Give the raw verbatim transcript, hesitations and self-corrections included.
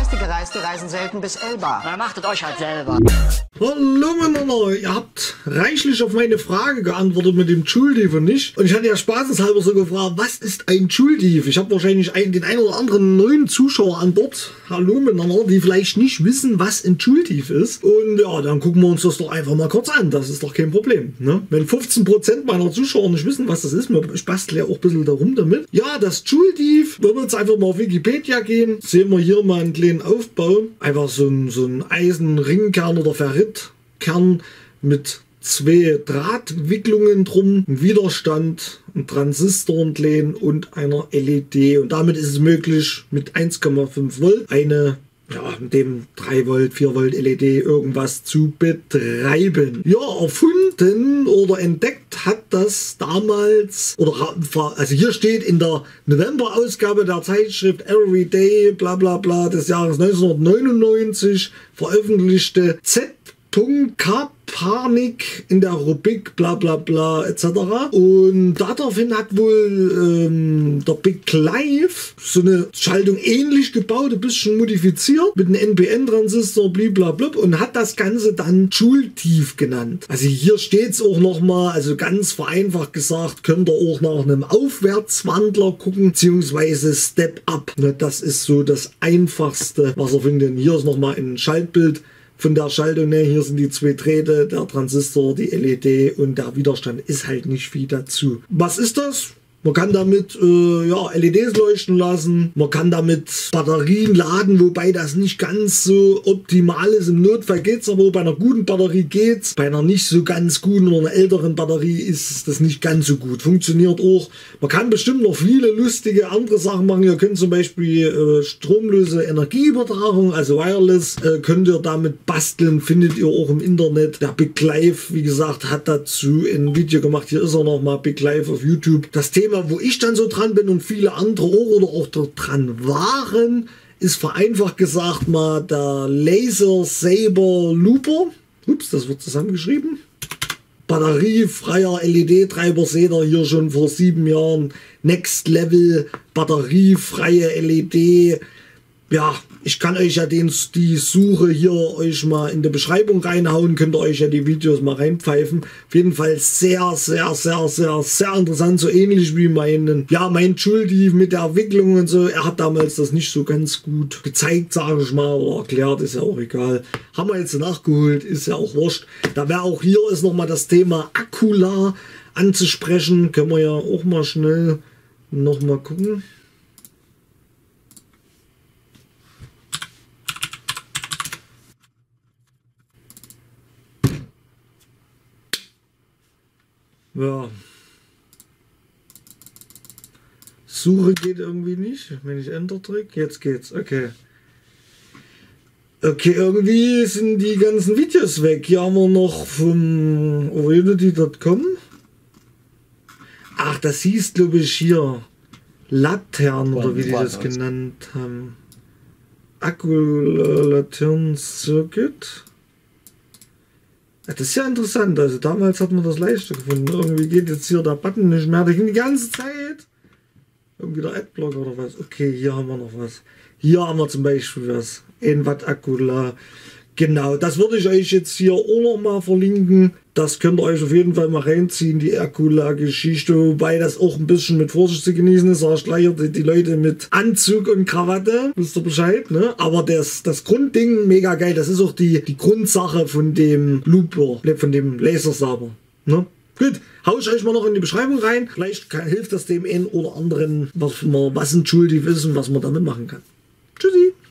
meiste Gereiste reisen selten bis Elba. Na, macht es euch halt selber. Hallo miteinander, ihr habt reichlich auf meine Frage geantwortet mit dem Joule-Dief und nicht. Und ich hatte ja spaßeshalber so gefragt, was ist ein Joule-Dief? Ich habe wahrscheinlich einen, den einen oder anderen neuen Zuschauer an Bord. Hallo miteinander, die vielleicht nicht wissen, was ein Joule-Dief ist. Und ja, dann gucken wir uns das doch einfach mal kurz an. Das ist doch kein Problem. Ne? Wenn fünfzehn Prozent meiner Zuschauer nicht wissen, was das ist, ich bastle ja auch ein bisschen darum damit. Ja, das Joule-Dief, wenn wir jetzt einfach mal auf Wikipedia gehen, sehen wir hier mal einen kleinen Aufbau. Einfach so ein, so ein Eisenringkern oder Ferritkern mit zwei Drahtwicklungen drum, ein Widerstand, ein Transistorenlehn und einer L E D. Und damit ist es möglich, mit eins Komma fünf Volt eine, ja, mit dem drei Volt, vier Volt L E D irgendwas zu betreiben. Ja, erfunden oder entdeckt hat das damals, oder also hier steht in der November-Ausgabe der Zeitschrift Everyday, bla bla bla, des Jahres neunzehnhundertneunundneunzig veröffentlichte Z. K-Panik in der Rubrik bla bla bla et cetera. Und daraufhin hat wohl ähm, der Big Clive so eine Schaltung ähnlich gebaut, ein bisschen modifiziert mit einem N P N-Transistor blablabla und hat das Ganze dann Joule-Dief genannt. Also hier steht es auch nochmal, also ganz vereinfacht gesagt, könnt ihr auch nach einem Aufwärtswandler gucken, beziehungsweise Step-Up. Das ist so das Einfachste, was ihr findet. Hier ist nochmal ein Schaltbild von der Schaltung, ne, hier sind die zwei Drähte, der Transistor, die L E D und der Widerstand ist halt nicht viel dazu. Was ist das? Man kann damit äh, ja, L E Ds leuchten lassen, man kann damit Batterien laden, wobei das nicht ganz so optimal ist. Im Notfall geht es, aber bei einer guten Batterie geht's. Bei einer nicht so ganz guten oder einer älteren Batterie ist das nicht ganz so gut. Funktioniert auch. Man kann bestimmt noch viele lustige andere Sachen machen. Ihr könnt zum Beispiel äh, stromlose Energieübertragung, also Wireless, äh, könnt ihr damit basteln, findet ihr auch im Internet. Der Big Clive, wie gesagt, hat dazu ein Video gemacht. Hier ist er nochmal, Big Clive auf YouTube. Das Thema, wo ich dann so dran bin und viele andere auch oder auch dort dran waren, ist vereinfacht gesagt mal der Laser Saber Looper. Ups, das wird zusammengeschrieben. Batteriefreier L E D-Treiber seht ihr hier schon vor sieben Jahren. Next Level, batteriefreie L E D. Ja, ich kann euch ja den, die Suche hier euch mal in die Beschreibung reinhauen, könnt ihr euch ja die Videos mal reinpfeifen. Auf jeden Fall sehr, sehr, sehr, sehr, sehr interessant, so ähnlich wie meinen, ja, mein Joule-Dief mit der Entwicklung und so. Er hat damals das nicht so ganz gut gezeigt, sage ich mal, oder erklärt, ist ja auch egal. Haben wir jetzt nachgeholt, ist ja auch wurscht. Da wäre auch hier ist nochmal das Thema Akkular anzusprechen. Können wir ja auch mal schnell nochmal gucken. Ja. Suche geht irgendwie nicht. Wenn ich Enter drücke, jetzt geht's. Okay. Okay, irgendwie sind die ganzen Videos weg. Hier haben wir noch vom Unity Punkt com. Ach, das hieß, glaube ich, hier Laternen oder wie die das genannt haben. Akku-Laternen Circuit. Das ist ja interessant, also damals hat man das leichter gefunden. Irgendwie geht jetzt hier der Button nicht mehr. Der ging die ganze Zeit. Irgendwie der Adblock oder was. Okay, hier haben wir noch was. Hier haben wir zum Beispiel was. ein Watt Akku. Genau, das würde ich euch jetzt hier auch noch mal verlinken. Das könnt ihr euch auf jeden Fall mal reinziehen, die Akku-Geschichte. Wobei das auch ein bisschen mit Vorsicht zu genießen ist. Sag ich gleich, die, die Leute mit Anzug und Krawatte, wisst ihr Bescheid, ne? Aber das, das Grundding, mega geil. Das ist auch die, die Grundsache von dem Looper, von dem Lasersaber, ne? Gut, hau ich euch mal noch in die Beschreibung rein. Vielleicht kann, hilft das dem einen oder anderen, was, man, was ein Joule-Dief ist und was man damit machen kann. Tschüssi!